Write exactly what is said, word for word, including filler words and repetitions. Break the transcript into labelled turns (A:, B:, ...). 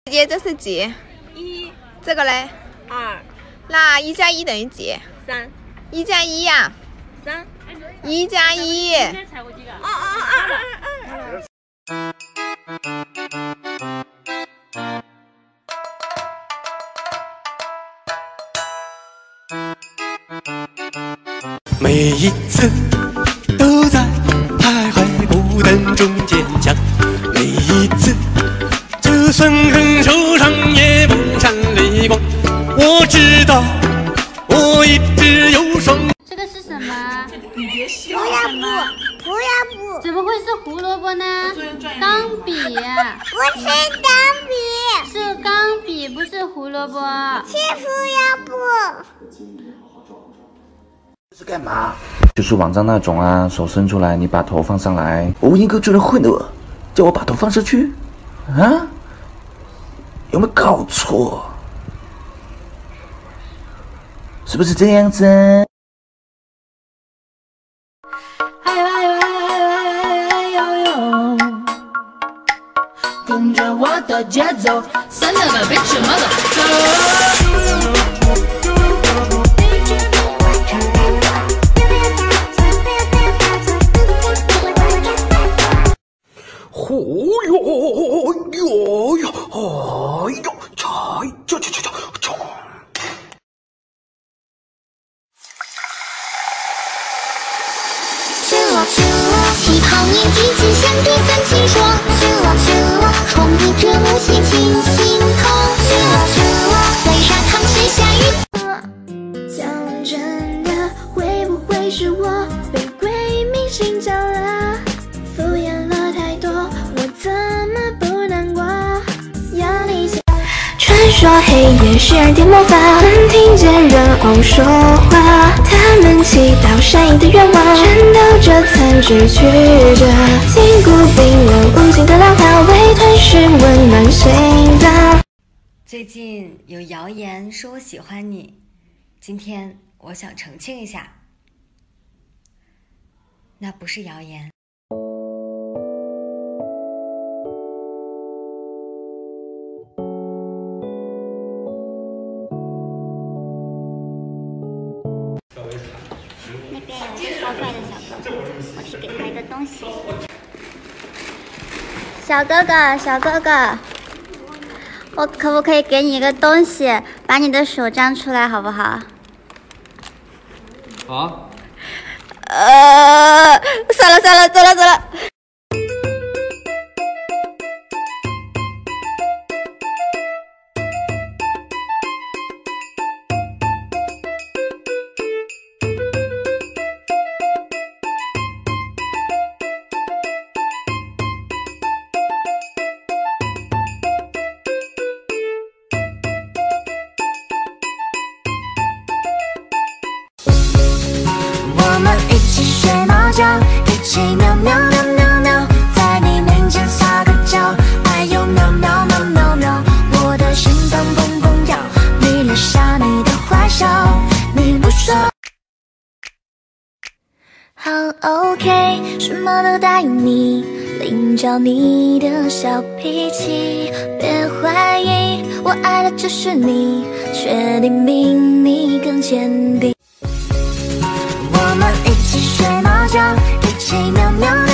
A: 姐，这是几？
B: 一。
A: 这个嘞？
B: 二。
A: 那一加一等于几？
B: 三。
A: 一加一呀。
B: 三。
A: 一加一。
B: 哦哦哦，二二二。
C: 每一次都在徘徊不等中坚强，每一次就算很受伤也不闪泪光。我知道我一直有双。
D: 这个是什么？
E: 你别笑。
D: 不要
E: 不，
D: 不要不。怎么会是胡萝卜呢？钢笔。
F: 不是钢笔。
D: 是钢笔，不是胡萝卜。
F: 是不要不。
G: 这是干嘛？就是网上那种啊，手伸出来，你把头放上来。我英哥居然混的我，叫我把头放上去，啊？有没有搞错？是不是这样子？
H: 哎呦哎呦哎呦哎呦哎呦哎呦！跟着我的节奏 ，Son of a bitch mother go！
C: 呼哟哟哟，哎呦，cha cha cha cha cha。
F: 是我是我，起跑年纪轻，相对分清说。是我是我，冲你这无限清心痛。是我是我，虽然淌血下雨。讲真的，会不会是我被鬼迷心窍了？敷衍了太多，我怎么不难过？要你想。传说黑夜十二点魔法，能听见人偶说话。他们祈祷善意的愿望，战斗着残肢曲折，筋骨冰冷，无尽的牢骚，为吞噬温暖心脏。
I: 最近有谣言说我喜欢你，今天我想澄清一下，那不是谣言。
F: 那边有一个超帅的小哥哥，我去给他一个东西。小哥哥，小哥哥，我可不可以给你一个东西？把你的手张出来，好不好？
J: 好。
F: 呃，算了算了，走了走了。
H: 我们一起睡猫觉，一起喵喵喵喵喵，在你面前撒个娇，哎呦喵喵喵喵喵，我的心脏砰砰跳，迷恋上你的坏笑，你不说。好 OK， 什么都答应你，领教你的小脾气，别怀疑，我爱的只是你，确定比你更坚定。我们一起睡猫觉，一起喵喵。